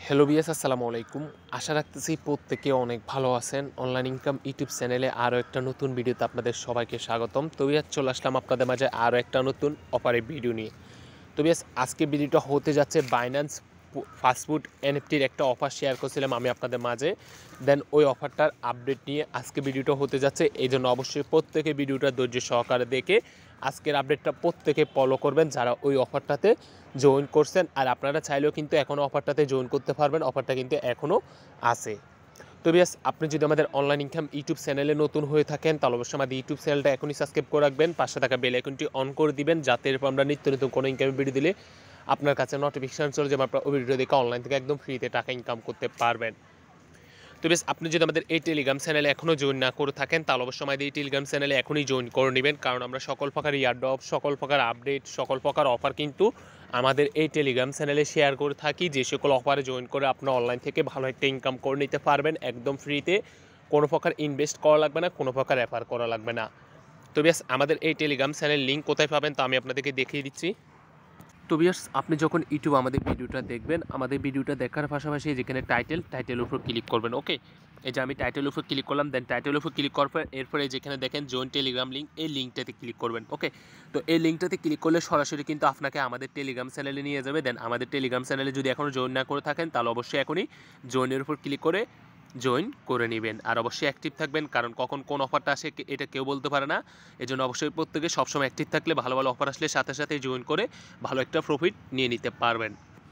Hello বিয়াস, আসসালামু আলাইকুম। আশা রাখতেছি প্রত্যেকে অনেক ভালো আছেন। অনলাইন ইনকাম ইউটিউব চ্যানেলে আরও একটা নতুন ভিডিওতে আপনাদের সবাইকে স্বাগতম। তো বিয়াস, চলে আসলাম আপনাদের মাঝে আরও একটা নতুন অফারের ভিডিও নিয়ে। তো বিয়াস, আজকে ভিডিওটা হতে যাচ্ছে বাইন্যান্স ফাস্টফুড এনএফটির একটা অফার শেয়ার করছিলাম আমি আপনাদের মাঝে। দেন ওই অফারটার আপডেট নিয়ে আজকে ভিডিওটা হতে যাচ্ছে। এই জন্য অবশ্যই প্রত্যেকে ভিডিওটা ধৈর্য সহকারে দেখে আজকের আপডেটটা প্রত্যেকে ফলো করবেন যারা ওই অফারটাতে জয়েন করছেন। আর আপনারা চাইলেও কিন্তু এখনও অফারটাতে জয়েন করতে পারবেন, অফারটা কিন্তু এখনও আছে। তো বিয়াস, আপনি যদি আমাদের অনলাইন ইনকাম ইউটিউব চ্যানেলে নতুন হয়ে থাকেন তাহলে অবশ্যই আমাদের ইউটিউব চ্যানেলটা এখনই সাবস্ক্রাইব করে রাখবেন, পাশে থাকা বেল আইকনটি অন করে দিবেন, যাতে এরপর আমরা নিত্য নতুন কোনো ইনকামের ভিডিও দিলে আপনার কাছে নোটিফিকেশন চলে যাবে, আপনার ওই ভিডিও দেখে অনলাইন থেকে একদম ফ্রিতে টাকা ইনকাম করতে পারবেন। তো বেশ, আপনি যদি আমাদের এই টেলিগ্রাম চ্যানেলে এখনও জয়েন না করে থাকেন তাহলে অবশ্যই আমাদের এই টেলিগ্রাম চ্যানেলে এখনই জয়েন করে নেবেন, কারণ আমরা সকল প্রকার ইয়ারড্রপ, সকল প্রকার আপডেট, সকল প্রকার অফার কিন্তু আমাদের এই টেলিগ্রাম চ্যানেলে শেয়ার করে থাকি। যে সকল অফারে জয়েন করে আপনার অনলাইন থেকে ভালো একটা ইনকাম করে নিতে পারবেন একদম ফ্রিতে, কোনো প্রকার ইনভেস্ট করা লাগবে না, কোনো প্রকার রেফার করা লাগবে না। তো বেশ, আমাদের এই টেলিগ্রাম চ্যানেল লিঙ্ক কোথায় পাবেন তা আমি আপনাদেরকে দেখিয়ে দিচ্ছি। তো ভিউয়ার্স, আপনি যখন ইউটিউব আমাদের ভিডিওটা দেখবেন, আমাদের ভিডিওটা দেখার পাশাপাশি যেখানে টাইটেলের উপর ক্লিক করবেন। ওকে, এই যে আমি টাইটেলের উপর ক্লিক করলাম, দেন টাইটেলের উপর ক্লিক করার পর এরপরে যেখানে দেখেন জয়েন টেলিগ্রাম লিঙ্ক, এই লিঙ্কটাতে ক্লিক করবেন। ওকে, তো এই লিঙ্কটাতে ক্লিক করলে সরাসরি কিন্তু আপনাকে আমাদের টেলিগ্রাম চ্যানেলে নিয়ে যাবে। দেন আমাদের টেলিগ্রাম চ্যানেলে যদি এখনও জয়েন না করে থাকেন তাহলে অবশ্যই এখনই জয়েনের উপর ক্লিক করে জয়েন করে নেবেন। আর অবশ্যই অ্যাক্টিভ থাকবেন, কারণ কখন কোন অফারটা আসে এটা কেউ বলতে পারে না। এজন্য অবশ্যই প্রত্যেকে সবসময় অ্যাক্টিভ থাকলে ভালো ভালো অফার আসলে সাথে সাথে জয়েন করে ভালো একটা প্রফিট নিয়ে নিতে পারবেন।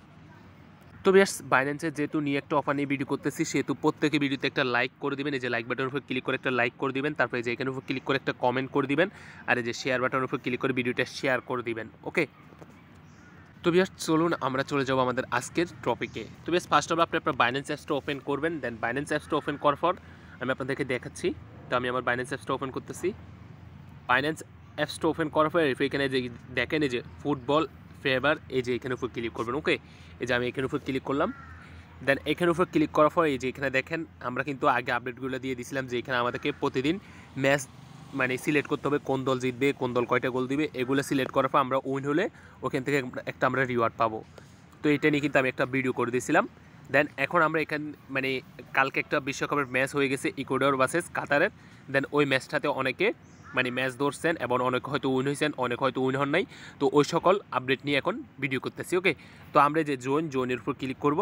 তো বেশ, বাইন্যান্সের যেহেতু নিয়ে একটা অফার নিয়ে ভিডিও করতেছি সেহেতু প্রত্যেকে ভিডিওতে একটা লাইক করে দিবেন। এই যে লাইক বাটনের উপর ক্লিক করে একটা লাইক করে দিবেন, তারপরে যে এখানের উপর ক্লিক করে একটা কমেন্ট করে দিবেন, আর এই যে শেয়ার বাটনের উপর ক্লিক করে ভিডিওটা শেয়ার করে দিবেন। ওকে, তো বেশ, চলুন আমরা চলে যাবো আমাদের আজকের টপিকে। তো বেশ, ফার্স্ট অফ অল আপনি আপনার বাইন্যান্স অ্যাপসটা ওপেন করবেন। দেন বাইন্যান্স অ্যাপসটা ওপেন করার পর আমি আপনাদেরকে দেখাচ্ছি। তো আমি আমার বাইন্যান্স অ্যাপসটা ওপেন করতেছি। বাইন্যান্স অ্যাপসটা ওপেন করার পর এখানে যে দেখেন এই যে ফুটবল ফেভার, এই যে এখানে উপর ক্লিক করবেন। ওকে, এই যে আমি এখানের উপর ক্লিক করলাম। দেন এখানের উপর ক্লিক করার পর এই যে এখানে দেখেন আমরা কিন্তু আগে আপডেটগুলো দিয়ে দিয়েছিলাম যে এখানে আমাদেরকে প্রতিদিন ম্যাচ মানে সিলেক্ট করতে হবে, কোন দল জিতবে, কোন দল কয়টা গোল দিবে, এগুলো সিলেক্ট করার পর আমরা উইন হলে ওখান থেকে একটা আমরা রিওয়ার্ড পাবো। তো এটা নিয়ে কিন্তু আমি একটা ভিডিও করে দিয়েছিলাম। দেন এখন আমরা এখানে মানে কালকে একটা বিশ্বকাপের ম্যাচ হয়ে গেছে ইকুয়েডর ভার্সেস কাতারের। দেন ওই ম্যাচটাতে অনেকে মানে ম্যাচ ধরছেন এবং অনেক হয়তো উইন হয়েছেন, অনেক হয়তো উইন হন নাই। তো ওই সকল আপডেট নিয়ে এখন ভিডিও করতেছি। ওকে, তো আমরা যে জোনের উপর ক্লিক করব।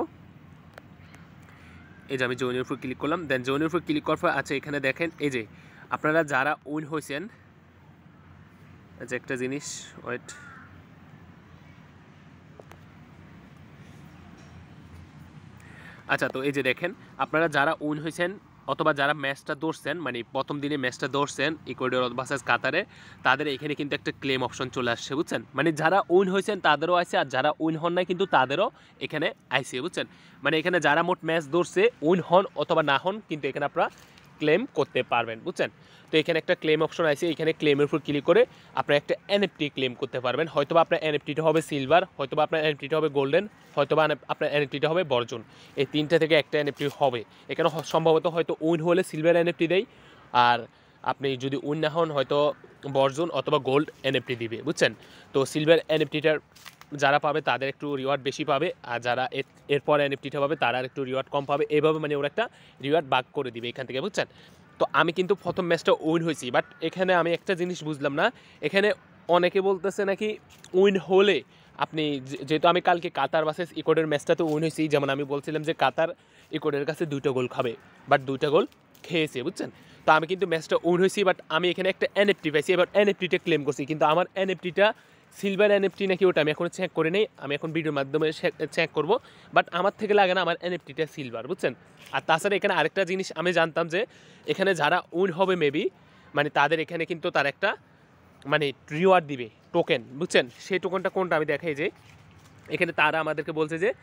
এই যে আমি জয়েনের উপর ক্লিক করলাম। দেন জয়েনের উপর ক্লিক করার পর আচ্ছা এখানে দেখেন এই যে আপনারা যারা উইন হয়েছেন, আচ্ছা একটা জিনিস ওয়েট, আচ্ছা তো এই যে দেখেন আপনারা যারা উইন হয়েছেন অথবা যারা ম্যাচটা ধরছেন মানে প্রথম দিনে ম্যাচটা ধরছেন ইকুয়েডর ভার্সেস কাতারে, তাদের এখানে কিন্তু একটা ক্লেম অপশন চলে আসছে, বুঝছেন? মানে যারা উইন হয়েছেন তাদেরও আছে, আর যারা উইন হন নাই কিন্তু তাদেরও এখানে আইসে, বুঝছেন? মানে এখানে যারা মোট ম্যাচ ধরছে উইন হন অথবা না হন কিন্তু এখানে আপনারা ক্লেম করতে পারবেন, বুঝছেন? তো এখানে একটা ক্লেম অপশন আছে, এখানে ক্লেমের উপর ক্লিক করে আপনারা একটা এনএফটি ক্লেম করতে পারবেন। হয়তোবা আপনার এনএফটিটা হবে সিলভার, হয়তোবা আপনার এনএফটিটা হবে গোল্ডেন, হয়তোবা আপনার এনএফটিটা হবে বর্জন। এই তিনটা থেকে একটা এনএফটি হবে। এখানে সম্ভবত হয়তো উইন হলে সিলভার এনএফটি দেয়, আর আপনি যদি উইন না হন হয়তো বর্জন অথবা গোল্ড এনএফটি দিবে, বুঝছেন? তো সিলভার এনএফটিটার যারা পাবে তাদের একটু রিওয়ার্ড বেশি পাবে, আর যারা এরপর এনএফটিটা পাবে তারা একটু রিওয়ার্ড কম পাবে। এইভাবে মানে ওরা একটা রিওয়ার্ড ভাগ করে দিবে এখান থেকে, বুঝছেন? তো আমি কিন্তু প্রথম ম্যাচটা উইন হয়েছি, বাট এখানে আমি একটা জিনিস বুঝলাম না। এখানে অনেকে বলতেছে নাকি উইন হলে আপনি যেহেতু আমি কালকে কাতার ভার্সেস ইকুয়েডর ম্যাচটাতে উইন হয়েছি, যেমন আমি বলছিলাম যে কাতার ইকুয়েডরের কাছে 2টা গোল খাবে, বাট 2টা গোল খেয়েছে, বুঝছেন? তো আমি কিন্তু ম্যাচটা উইন হয়েছি, বাট আমি এখানে একটা এনএফটি পাইছি। এবার এনএফটিটা ক্লেম করছি, কিন্তু আমার এনএফটিটা সিলভার এনএফটি নাকি ওটা আমি এখনও চেক করে নেই, আমি এখন ভিডিওর মাধ্যমে চেক করব। বাট আমার থেকে লাগে না আমার এনএফটিটা সিলভার, বুঝছেন? আর তাছাড়া এখানে আরেকটা জিনিস আমি জানতাম যে এখানে যারা উইন হবে মেবি মানে তাদের এখানে কিন্তু তার একটা মানে রিওয়ার্ড দিবে টোকেন, বুঝছেন? সেই টোকেনটা কোনটা আমি দেখাই যে এখানে তারা আমাদেরকে বলছে যে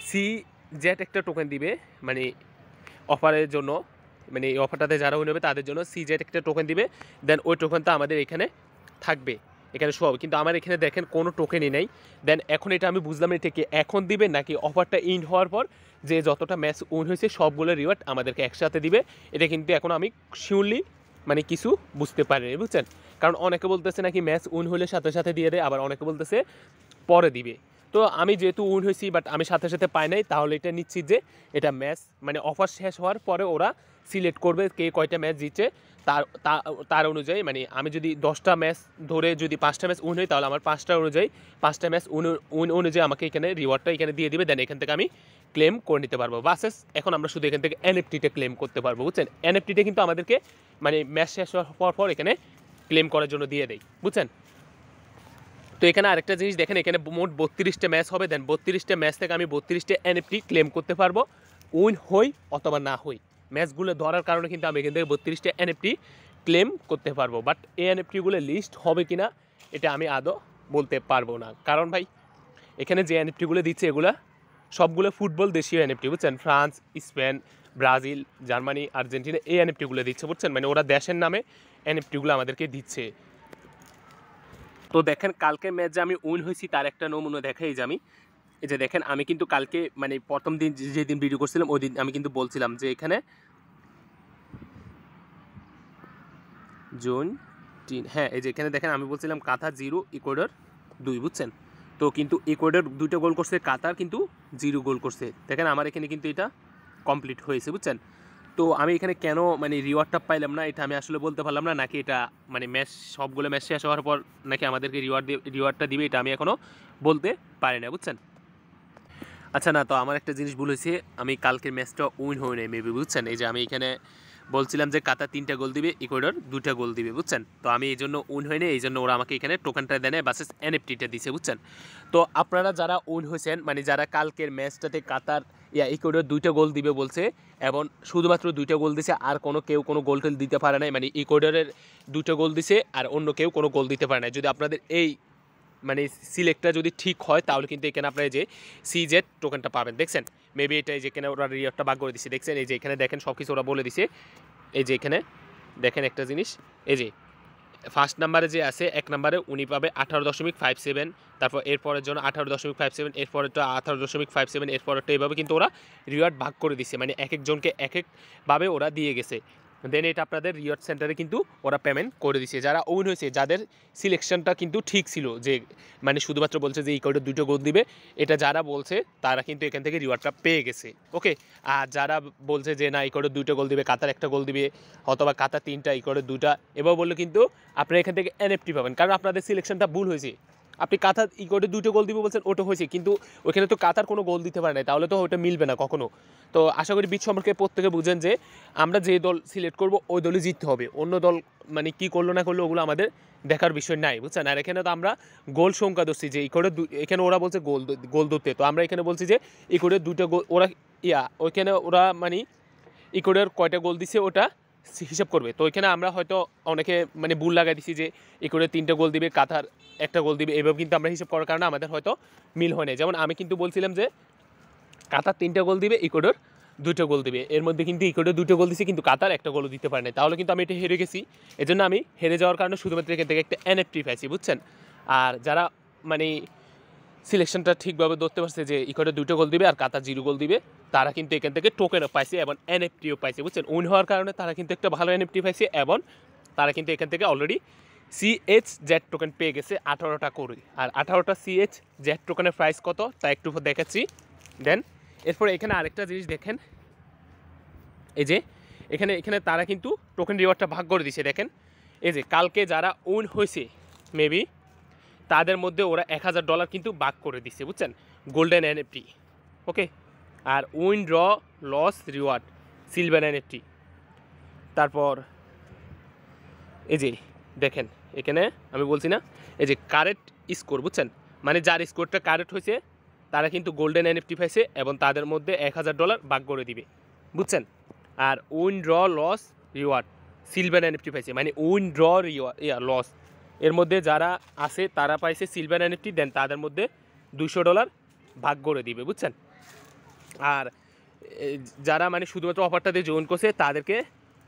CZ একটা টোকেন দিবে মানে অফারের জন্য, মানে এই অফারটাতে যারা উইন হবে তাদের জন্য CZ একটা টোকেন দিবে। দেন ওই টোকেনটা আমাদের এখানে থাকবে, এখানে শো হবে, কিন্তু আমার এখানে দেখেন কোনো টোকেনই নেই। দেন এখন এটা আমি বুঝলাম এটা কি এখন দিবে নাকি অফারটা ইন হওয়ার পর যে যতটা ম্যাচ উইন হয়েছে সবগুলো রিওয়ার্ড আমাদেরকে একসাথে দিবে, এটা কিন্তু এখন আমি শিওরলি মানে কিছু বুঝতে পারিনি, বুঝছেন? কারণ অনেকে বলতেছে নাকি ম্যাচ উইন হলে সাথে সাথে দিয়ে দেয়, আবার অনেকে বলতেছে পরে দিবে। তো আমি যেহেতু উইন হয়েছি বাট আমি সাথে সাথে পাই নাই, তাহলে এটা নিশ্চিত যে এটা ম্যাচ মানে অফার শেষ হওয়ার পরে ওরা সিলেক্ট করবে কে কয়টা ম্যাচ জিতছে, তার অনুযায়ী মানে আমি যদি 10টা ম্যাচ ধরে যদি 5টা ম্যাচ উইন হই, তাহলে আমার 5টা অনুযায়ী 5টা ম্যাচ উইন অনুযায়ী আমাকে এখানে রিওয়ার্ডটা এখানে দিয়ে দিবে, দেন এখান থেকে আমি ক্লেম করে নিতে পারবো। বাসেস এখন আমরা শুধু এখান থেকে এনএফটিটা ক্লেম করতে পারবো, বুঝছেন। এনএফটিটা কিন্তু আমাদেরকে মানে ম্যাচ শেষ হওয়ার পর এখানে ক্লেম করার জন্য দিয়ে দেয়, বুঝছেন। তো এখানে আরেকটা জিনিস দেখেন, এখানে মোট 32টা ম্যাচ হবে, দেন 32টা ম্যাচ থেকে আমি 32টা এনএফটি ক্লেম করতে পারবো, উইন হই অথবা না হই। ম্যাচগুলো ধরার কারণে কিন্তু আমি এখান থেকে 32টা এনএফটি ক্লেম করতে পারবো, বাট এই এনএফটিগুলো লিস্ট হবে কিনা এটা আমি আদৌ বলতে পারবো না, কারণ ভাই এখানে যে এনএফটিগুলো দিচ্ছে এগুলো সবগুলো ফুটবল দেশীয় এনএফটি, বুঝছেন। France, Spain, Brazil, Germany, Argentina এই এনএফটিগুলো দিচ্ছে, বুঝছেন। মানে ওরা দেশের নামে এনএফটিগুলো আমাদেরকে দিচ্ছে। তো দেখেন কালকে ম্যাচ যে আমি উইন হয়েছি তার একটা নমুনা দেখাই যে আমি এই যে দেখেন, আমি কিন্তু কালকে মানে প্রথম দিন যেদিন ভিডিও করছিলাম ওই দিন আমি কিন্তু বলছিলাম যে এখানে জুন 3, হ্যাঁ এই যে এখানে দেখেন আমি বলছিলাম কাতার 0 ইকুয়েডর 2, বুঝছেন। তো কিন্তু ইকুয়েডর 2টা গোল করছে, কাতার কিন্তু 0 গোল করছে। দেখেন আমার এখানে কিন্তু এটা কমপ্লিট হয়েছে, বুঝছেন। তো আমি এখানে কেন মানে রিওয়ার্ডটা পাইলাম না এটা আমি আসলে বলতে পারলাম না, নাকি এটা মানে ম্যাচ সবগুলো ম্যাচ শেষ হওয়ার পর নাকি আমাদেরকে রিওয়ার্ডটা দিবে এটা আমি এখনও বলতে পারি না, বুঝছেন। আচ্ছা না, তো আমার একটা জিনিস ভুল হয়েছে, আমি কালকের ম্যাচটা উইন হয়ে নেই মেবি, বুঝছেন। এই যে আমি এখানে বলছিলাম যে কাতার 3টা গোল দিবে, ইকুয়েডর 2টা গোল দিবে, বুঝছেন। তো আমি এই জন্য উইন হয়ে নেই, এই জন্য ওরা আমাকে এখানে টোকেনটা দেয় বাসেস এনএফটিটা দিছে, বুঝছেন। তো আপনারা যারা উইন হয়েছেন মানে যারা কালকের ম্যাচটাতে কাতার ইকুয়েডর 2টা গোল দিবে বলছে এবং শুধুমাত্র 2টা গোল দিছে, আর কেউ কোনো গোল টোল দিতে পারে নাই, মানে ইকুয়েডরের 2টা গোল দিছে আর অন্য কেউ কোনো গোল দিতে পারে না। যদি আপনাদের এই মানে সিলেক্টটা যদি ঠিক হয় তাহলে কিন্তু এখানে আপনারা যে সিজেড টোকেনটা পাবেন, দেখছেন। মেবি এটা যেখানে ওরা রিওয়ার্ডটা ভাগ করে দিচ্ছে, দেখছেন। এই যে এখানে দেখেন সব কিছু ওরা বলে দিছে। এই যে এখানে দেখেন একটা জিনিস, এই যে ফার্স্ট নাম্বারে যে আছে 1 নম্বরে উনি পাবে 18.57, তারপর এরপরের জন্য 18.57, এরপরেরটা 18.57, এরপরেরটা এইভাবে কিন্তু ওরা রিওয়ার্ড ভাগ করে দিচ্ছে, মানে এক একজনকে এক একভাবে ওরা দিয়ে গেছে। দেন এটা আপনাদের রিওয়ার্ড সেন্টারে কিন্তু ওরা পেমেন্ট করে দিচ্ছে। যারা উইন হয়েছে যাদের সিলেকশনটা কিন্তু ঠিক ছিল, যে মানে শুধুমাত্র বলছে যে এই কোডে 2টো গোল দিবে, এটা যারা বলছে তারা কিন্তু এখান থেকে রিওয়ার্ডটা পেয়ে গেছে, ওকে। আর যারা বলছে যে না এই কোডে 2টো গোল দিবে, কাতার 1টা গোল দিবে, অথবা কাতার 3টা, এই কোডে 2টা, এবার বললে কিন্তু আপনারা এখান থেকে এনএফটি পাবেন, কারণ আপনাদের সিলেকশনটা ভুল হয়েছে। আপনি কাতার ই কোডে 2টো গোল দিবে বলছেন, ওটা হয়েছে, কিন্তু ওইখানে তো কাতার কোনো গোল দিতে পারে না, তাহলে তো ওটা মিলবে না কখনো। তো আশা করি বিট সম্পর্কে প্রত্যেকে বুঝেন যে আমরা যে দল সিলেক্ট করব ওই দলই জিততে হবে, অন্য দল মানে কি করলো না করলো ওগুলো আমাদের দেখার বিষয় নাই, বুঝছেন। আর এখানে তো আমরা গোল সংখ্যা ধরছি, যে এই করে এখানে ওরা বলছে গোল ধরতে, তো আমরা এখানে বলছি যে এই করে 2টা গোল ওরা ওইখানে ওরা মানে ইকুয়েডর কয়টা গোল দিছে ওটা হিসাব করবে। তো ওইখানে আমরা হয়তো অনেকে মানে ভুল লাগাই দিছি যে ইকুয়েডর 3টা গোল দিবে, কাতার 1টা গোল দিবে, এভাবে কিন্তু আমরা হিসাব করার কারণে আমাদের হয়তো মিল হয় না। যেমন আমি কিন্তু বলছিলাম যে কাতার 3টা গোল দিবে, ইকুয়েডর 2টা গোল দিবে, এর মধ্যে কিন্তু ইকুয়েডর 2টা গোল দিছে কিন্তু কাতার 1টা গোলও দিতে পারে না, তাহলে কিন্তু আমি এটা হেরে গেছি। এজন্য আমি হেরে যাওয়ার কারণে শুধুমাত্র এখান থেকে একটা এনএফটি পাইছি, বুঝছেন। আর যারা মানে সিলেকশনটা ঠিকভাবে ধরতে পারছে যে ইকুয়েডর 2টা গোল দিবে আর কাতার 0 গোল দিবে, তারা কিন্তু এখান থেকে টোকেনও পাইছে এবং এনএফটিও পাইছে, বুঝছেন। উইন হওয়ার কারণে তারা কিন্তু একটা ভালো এনএফটি পাইছে এবং তারা কিন্তু এখান থেকে অলরেডি CHZ টোকেন পেয়ে গেছে 18টা করে। আর 18টা CHZ টোকেনের প্রাইস কত তা একটু দেখাচ্ছি। দেন এরপরে এখানে আরেকটা জিনিস দেখেন, এই যে এখানে তারা কিন্তু টোকেন রিওয়ার্ডটা ভাগ করে দিছে, দেখেন। এই যে কালকে যারা উইন হয়েছে মেবি তাদের মধ্যে ওরা $1000 কিন্তু ভাগ করে দিচ্ছে, বুঝছেন, গোল্ডেন এনএফটি, ওকে। আর win draw loss reward silver NFT. তারপর এই যে দেখেন এখানে আমি বলছি না, এই যে কারেক্ট স্কোর, বুঝছেন, মানে যার স্কোরটা কারেক্ট হয়েছে তারা কিন্তু গোল্ডেন এনএফটি পাইছে এবং তাদের মধ্যে $1000 ভাগ করে দিবে, বুঝছেন। আর win draw loss reward silver NFT পাইছে, মানে উইন ড্র লস এর মধ্যে যারা আছে তারা পাইছে সিলভার এনএফটি, দেন তাদের মধ্যে $200 ভাগ করে দিবে, বুঝছেন। আর যারা মানে শুধুমাত্র অফারটাতে জয়েন করছে তাদেরকে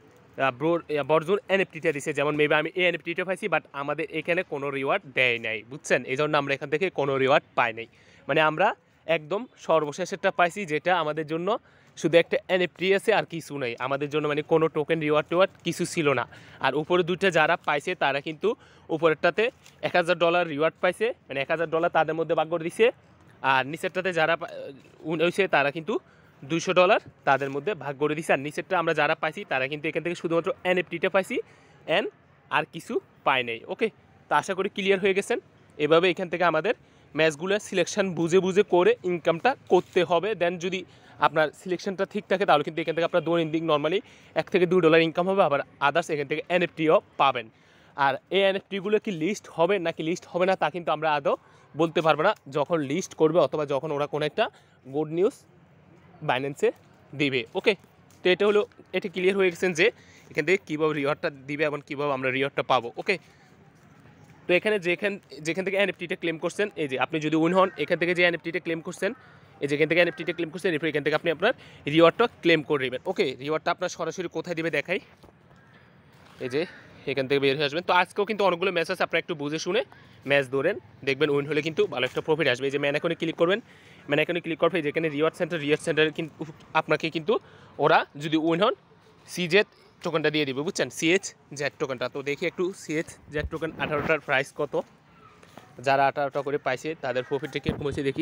বর্জন এনএফটিটা দিছে, যেমন মেবি আমি এই এনএফটিটা পাইছি, বাট আমাদের এখানে কোনো রিওয়ার্ড দেয় নাই, বুঝছেন। এই জন্য আমরা এখান থেকে কোনো রিওয়ার্ড পাই নাই, মানে আমরা একদম সর্বশেষেরটা পাইছি, যেটা আমাদের জন্য শুধু একটা এনএফটি আছে আর কিছু নেই আমাদের জন্য, মানে কোনো টোকেন রিওয়ার্ড কিছু ছিল না। আর উপরে 2টা যারা পাইছে তারা কিন্তু উপরেরটাতে $1000 রিওয়ার্ড পাইছে, মানে $1000 তাদের মধ্যে ভাগ করে দিছে। আর নিচেরটাতে যারা হয়েছে তারা কিন্তু $200 তাদের মধ্যে ভাগ করে দিছে। আর নিচেরটা আমরা যারা পাইছি তারা কিন্তু এখান থেকে শুধুমাত্র এনএফটিটা পাইছি, আর কিছু পাই নাই। ওকে, তো আশা করি ক্লিয়ার হয়ে গেছেন। এভাবে এখান থেকে আমাদের ম্যাচগুলো সিলেকশন বুঝে বুঝে করে ইনকামটা করতে হবে। দেন যদি আপনার সিলেকশনটা ঠিক থাকে তাহলে কিন্তু এখান থেকে আপনার দৈনন্দিন নর্মালি $1 থেকে $2 ইনকাম হবে। আবার আদার্স এখান থেকে এনএফটিও পাবেন। আর এই এনএফটিগুলো কি লিস্ট হবে নাকি লিস্ট হবে না তা কিন্তু আমরা আদৌ বলতে পারবো না, যখন লিস্ট করবে অথবা যখন ওরা কোনো একটা গুড নিউজ বাইন্যান্সে দিবে। ওকে, তো এটা ক্লিয়ার হয়ে গেছেন যে এখান থেকে কীভাবে রিওয়ার্ডটা দিবে এবং কীভাবে আমরা রিওয়ার্ডটা পাবো। ওকে, তো এখানে যেখান থেকে এনএফটিটা ক্লেম করছেন, এই যে আপনি যদি উইন হন এখান থেকে যে এনএফটিটা ক্লেম করছেন, এই যেখান থেকে এনএফটিটা ক্লেম করছেন এরপর এখান থেকে আপনি আপনার রিওয়ার্ডটা ক্লেম করে নেবেন। ওকে, রিওয়ার্ডটা আপনার সরাসরি কোথায় দিবে দেখাই, এই যে এখান থেকে বের হয়ে আসবেন। তো আজকেও কিন্তু অনেকগুলো ম্যাচ আছে, আপনারা একটু বুঝে শুনে ম্যাচ ধরেন, দেখবেন উইন হলে কিন্তু ভালো একটা প্রফিট আসবে। এই যে ম্যান আইকনে ক্লিক করবেন, ম্যান আইকনে ক্লিক করবে যেখানে রিওয়ার্ড সেন্টারে কিন্তু আপনাকে কিন্তু ওরা যদি উইন হন সিজেড টোকেনটা দিয়ে দিবে, বুঝছেন, CHZ টোকেনটা। তো দেখি একটু CHZ টোকেন 18টার প্রাইস কত, যারা 18টা করে পাইছে তাদের প্রফিটটা কীরকম হয়েছে দেখি।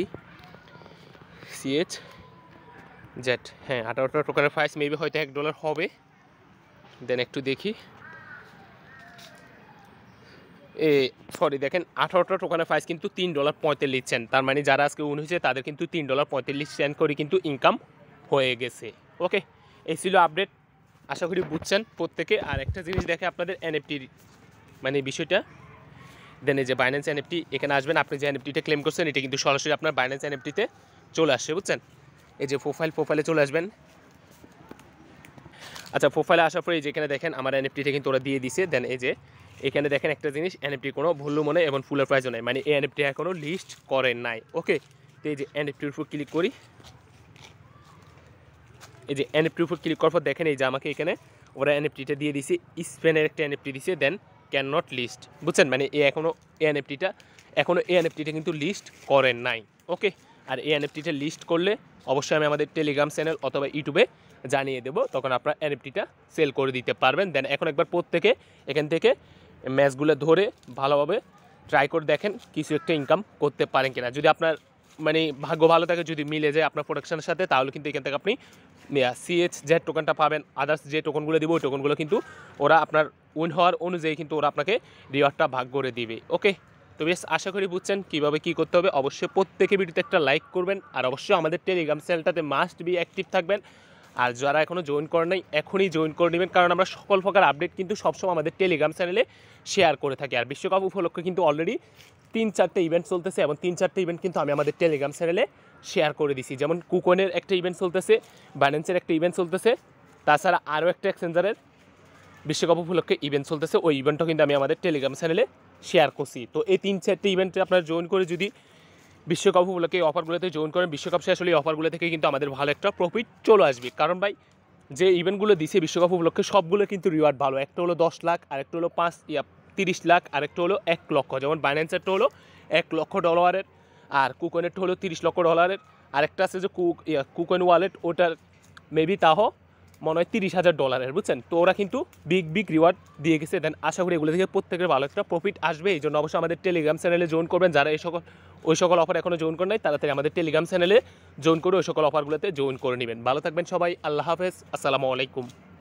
CHZ, হ্যাঁ 18টা টোকেনের প্রাইস মেবি হয়তো $1 হবে। দেন একটু দেখি, সরি দেখেন 18টা টোকেনের প্রাইস কিন্তু $3.45। তার মানে যারা আজকে উইন হয়েছে তাদের কিন্তু $3.45 করে কিন্তু ইনকাম হয়ে গেছে। ওকে, এই ছিল আপডেট, আশা করি বুঝছেন প্রত্যেকে। আর একটা জিনিস দেখে আপনাদের এনএফটির মানে বিষয়টা, দেন এই যে বাইন্যান্স এনএফটি, এখানে আসবেন, আপনি যে এনএফটিটা ক্লেম করছেন এটা কিন্তু সরাসরি আপনার বাইন্যান্স এনএফটিতে চলে আসছে, বুঝছেন। এই যে প্রোফাইলে চলে আসবেন। আচ্ছা, প্রোফাইলে আসার পরে যেখানে দেখেন আমার এনএফটিটা কিন্তু ওরা দিয়ে দিছে। দেন এই যে এখানে দেখেন একটা জিনিস, এনএফটি কোনো ভলিউমও নেই এবং ফুলের প্রাইসও নেই, মানে এই এনএফটি এখনও লিস্ট করেন নাই। ওকে, তো এই যে এনএফটির উপর ক্লিক করি, এই যে এনএফটির উপর ক্লিক করার পর দেখেন এই যে আমাকে এখানে ওরা এনএফটিটা দিয়ে দিছে, স্পেনের একটা এনএফটি দিছে, দেন ক্যান নট লিস্ট, বুঝছেন, মানে এই এনএফটিটা কিন্তু লিস্ট করেন নাই। ওকে, আর এই এনএফটিটা লিস্ট করলে অবশ্যই আমি আমাদের টেলিগ্রাম চ্যানেল অথবা ইউটিউবে জানিয়ে দেবো, তখন আপনারা এনএফটিটা সেল করে দিতে পারবেন। দেন এখন একবার প্রত্যেকে এখান থেকে ম্যাচগুলো ধরে ভালোভাবে ট্রাই করে দেখেন কিছু একটা ইনকাম করতে পারেন কিনা। যদি আপনার মানে ভাগ্য ভালো থাকে, যদি মিলে যায় আপনার প্রোডাকশনের সাথে, তাহলে কিন্তু এখান থেকে আপনি CHZ টোকেনটা পাবেন। আদার্স যে টোকেনগুলো দিব ওই টোকেনগুলো কিন্তু ওরা আপনার উইন হওয়ার অনুযায়ী কিন্তু ওরা আপনাকে রিওয়ার্ডটা ভাগ করে দিবে। ওকে, তো বেশ আশা করি বুঝছেন কীভাবে কী করতে হবে। অবশ্যই প্রত্যেকে ভিডিওতে একটা লাইক করবেন, আর অবশ্যই আমাদের টেলিগ্রাম চ্যানেলটাতে মাস্ট বি অ্যাক্টিভ থাকবেন। আর যারা এখনও জয়েন করেন নাই এখনই জয়েন করে নেবেন, কারণ আমরা সকল প্রকার আপডেট কিন্তু সবসময় আমাদের টেলিগ্রাম চ্যানেলে শেয়ার করে থাকি। আর বিশ্বকাপ উপলক্ষে কিন্তু অলরেডি 3-4টে ইভেন্ট চলতেছে, এবং 3-4টে ইভেন্ট কিন্তু আমি আমাদের টেলিগ্রাম চ্যানেলে শেয়ার করে দিছি। যেমন কুকনের একটা ইভেন্ট চলতেছে, বাইন্যান্সের একটা ইভেন্ট চলতেছে, তাছাড়া আরও একটা এক্সচেঞ্জারের বিশ্বকাপ উপলক্ষে ইভেন্ট চলতেছে, ওই ইভেন্টও কিন্তু আমি আমাদের টেলিগ্রাম চ্যানেলে শেয়ার করছি। তো এই 3-4টে ইভেন্টে আপনারা জয়েন করে যদি বিশ্বকাপ উপলক্ষে এই অফারগুলোতে জয়েন করেন, বিশ্বকাপ শেষ হলে এই অফারগুলো থেকে কিন্তু আমাদের ভালো একটা প্রফিট চলে আসবে। কারণ ভাই যে ইভেন্টগুলো দিছে বিশ্বকাপ উপলক্ষে সবগুলো কিন্তু রিওয়ার্ড ভালো। একটা হলো 10 লাখ, আরেকটা হলো 30 লাখ, আরেকটা হলো 1 লক্ষ। যেমন বাইন্যান্সেরটা হলো $1 লক্ষ, আর কুকনেরটা হলো $30 লক্ষ। আরেকটা আছে যে কুকন ওয়ালেট, ওটার মেবি তাও মনে হয় $30,000, বুঝছেন। তো ওরা কিন্তু বিগ রিওয়ার্ড দিয়ে গেছে। দেন আশা করি এগুলো থেকে প্রত্যেকের ভালো একটা প্রফিট আসবে। এই জন্য অবশ্যই আমাদের টেলিগ্রাম চ্যানেলে জয়েন করবেন। যারা ওই সকল অফার এখনও জয়েন করেন নাই, তাড়াতাড়ি আমাদের টেলিগ্রাম চ্যানেলে জয়েন করে ওই সকল অফারগুলোতে জয়েন করে নেবেন। ভালো থাকবেন সবাই, আল্লাহ হাফেজ, আসসালামু আলাইকুম।